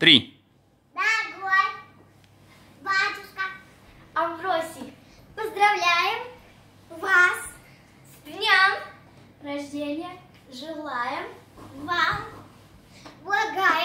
3. Дорогой батюшка Амвросий, поздравляем вас с днем рождения. Желаем вам благая